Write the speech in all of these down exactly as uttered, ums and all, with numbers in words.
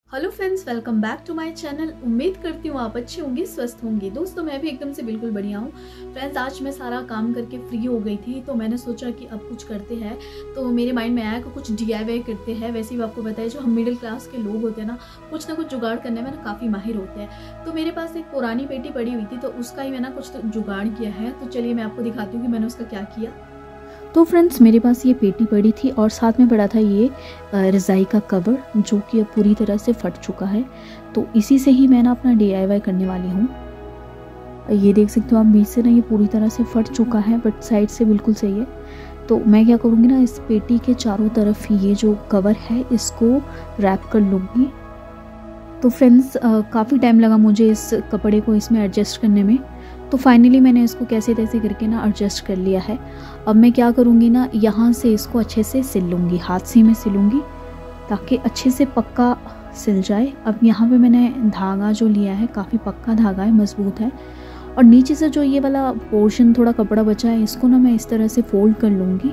Hello friends, welcome back to my channel. उम्मीद करती हूँ आप अच्छे होंगे, स्वस्थ होंगे। दोस्तों मैं भी एकदम से बिल्कुल बढ़िया हूँ। फ्रेंड्स आज मैं सारा काम करके फ्री हो गई थी, तो मैंने सोचा कि अब कुछ करते हैं। तो मेरे माइंड में आया कि कुछ डी आई वाई करते हैं। वैसे ही आपको बताया, जो हम मिडिल क्लास के लोग होते हैं ना, कुछ ना कुछ जुगाड़ करने में ना काफ़ी माहिर होते हैं। तो मेरे पास एक पुरानी पेटी पड़ी हुई थी, तो उसका ही मैंने कुछ जुगाड़ किया है। तो चलिए मैं आपको दिखाती हूँ कि मैंने उसका क्या किया। तो फ्रेंड्स मेरे पास ये पेटी पड़ी थी और साथ में पड़ा था ये रज़ाई का कवर, जो कि अब पूरी तरह से फट चुका है। तो इसी से ही मैं ना अपना डी आई वाई करने वाली हूँ। ये देख सकते हो आप, बीच से ना ये पूरी तरह से फट चुका है, बट साइड से बिल्कुल सही है। तो मैं क्या करूँगी ना, इस पेटी के चारों तरफ ये जो कवर है इसको रैप कर लूँगी। तो फ्रेंड्स काफ़ी टाइम लगा मुझे इस कपड़े को इसमें एडजस्ट करने में। तो फाइनली मैंने इसको कैसे तैसे करके ना एडजस्ट कर लिया है। अब मैं क्या करूँगी ना, यहाँ से इसको अच्छे से सिल लूँगी, हाथ से मैं सिलूँगी ताकि अच्छे से पक्का सिल जाए। अब यहाँ पे मैंने धागा जो लिया है काफ़ी पक्का धागा है, मज़बूत है। और नीचे से जो ये वाला पोर्शन थोड़ा कपड़ा बचा है, इसको ना मैं इस तरह से फोल्ड कर लूँगी।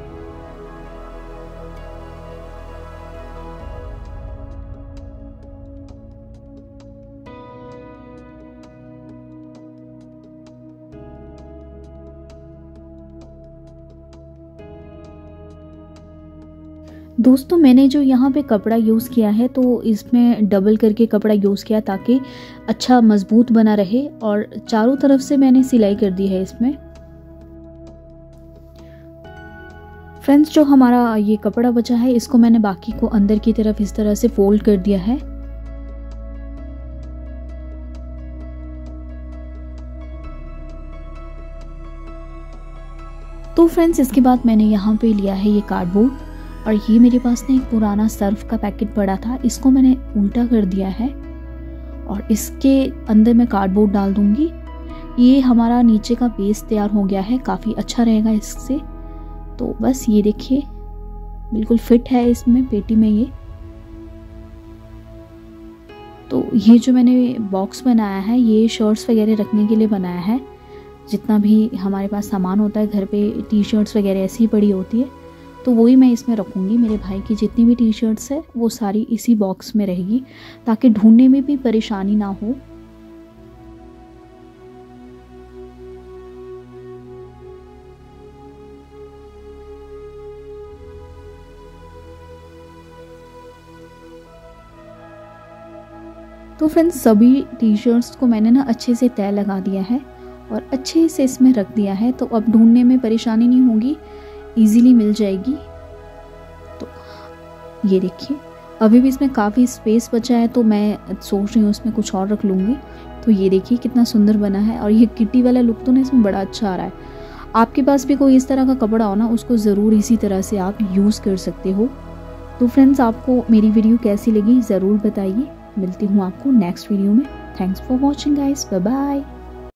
दोस्तों मैंने जो यहाँ पे कपड़ा यूज़ किया है, तो इसमें डबल करके कपड़ा यूज़ किया ताकि अच्छा मज़बूत बना रहे। और चारों तरफ से मैंने सिलाई कर दी है इसमें। फ्रेंड्स जो हमारा ये कपड़ा बचा है, इसको मैंने बाकी को अंदर की तरफ इस तरह से फोल्ड कर दिया है। तो फ्रेंड्स इसके बाद मैंने यहाँ पे लिया है ये कार्डबोर्ड, और ये मेरे पास ना एक पुराना सर्फ का पैकेट पड़ा था, इसको मैंने उल्टा कर दिया है और इसके अंदर मैं कार्डबोर्ड डाल दूंगी। ये हमारा नीचे का बेस तैयार हो गया है, काफ़ी अच्छा रहेगा इससे। तो बस ये देखिए बिल्कुल फिट है इसमें, पेटी में ये। तो ये जो मैंने बॉक्स बनाया है, ये शर्ट्स वगैरह रखने के लिए बनाया है। जितना भी हमारे पास सामान होता है घर पे, टी शर्ट्स वगैरह ऐसी ही पड़ी होती है, तो वही मैं इसमें रखूँगी। मेरे भाई की जितनी भी टी शर्ट्स है वो सारी इसी बॉक्स में रहेगी, ताकि ढूंढने में भी परेशानी ना हो। तो फ्रेंड्स सभी टी शर्ट्स को मैंने ना अच्छे से तय लगा दिया है और अच्छे से इसमें रख दिया है। तो अब ढूंढने में परेशानी नहीं होगी, इजीली मिल जाएगी। तो ये देखिए अभी भी इसमें काफ़ी स्पेस बचा है, तो मैं सोच रही हूँ इसमें कुछ और रख लूँगी। तो ये देखिए कितना सुंदर बना है, और ये किटी वाला लुक तो ना इसमें बड़ा अच्छा आ रहा है। आपके पास भी कोई इस तरह का कपड़ा हो ना, उसको ज़रूर इसी तरह से आप यूज़ कर सकते हो। तो फ्रेंड्स आपको मेरी वीडियो कैसी लगी ज़रूर बताइए। मिलती हूँ आपको नेक्स्ट वीडियो में। Thanks for watching guys, bye bye.